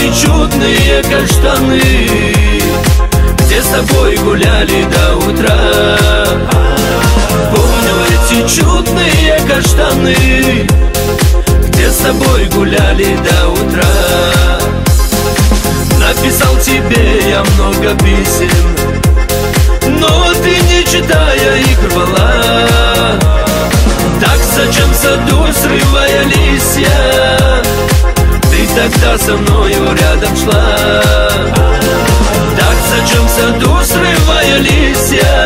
эти чудные каштаны, где с тобой гуляли до утра. Помню эти чудные каштаны, где с тобой гуляли до утра. Написал тебе я много писем, но ты, не читая, их рвала. Так зачем в саду, срывая листья, ты тогда со мною рядом шла? Так зачем в саду, срывая листья,